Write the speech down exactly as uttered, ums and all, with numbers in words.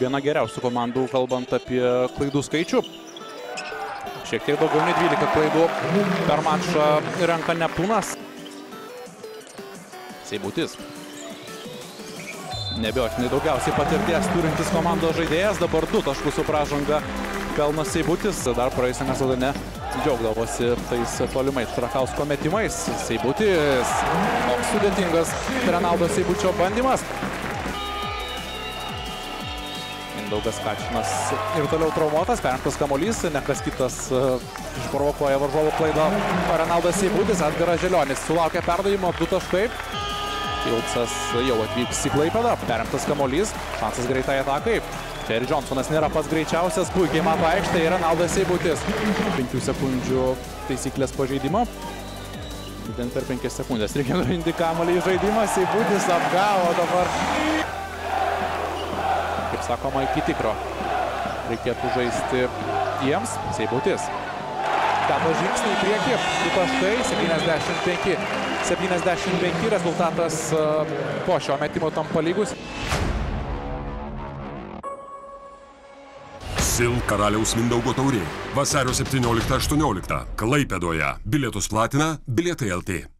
viena geriausių komandų, kalbant apie klaidų skaičių. Šiek tiek daugiau nei dvylika klaidų per mačą renka Neptūnas. Seibutis. Neabejotinai daugiausiai patirties turintis komandos žaidėjas. Dabar du taškus su pražanga pelno Seibutis. Dar praėjusiame sezone džiaugdavosi tais tolimais Trakausko metimais. Seibutis. Toks sudėtingas Renaldo Seibučio bandymas. Mindaugas Kačinas ir toliau traumuotas. Perimtas kamuolys. Nekas kitas išprovokuoja varžovų klaidą. Renaldas Seibutis. Edgaras Želionis sulaukia perdavimo. Du taškai. Ilcas jau atvyks į Klaipėdą. Perimtas kamuolys. Šansas greitai atakai. Terry Johnsonas nėra pats greičiausias. Puikiai mato aikštę ir Renaldas Seibutis. penkių sekundžių taisyklės pažeidimo. Būtent per penkias sekundės reikia grąžinti kamuolį į žaidimą. Seibutis apgavo dabar. Kaip sakoma, iki tikro reikėtų žaisti jiems. Seibutis. Tapo žingsnį į priekį. Du taškai. septyniasdešimt penki. septyniasdešimt penki rezultatas po šio metimo tampa lygus. Sil karaliaus Mindaugo taurė. Vasario septynioliktą aštuonioliktą. Klaipėdoje. Bilietus platina Bilietai L T.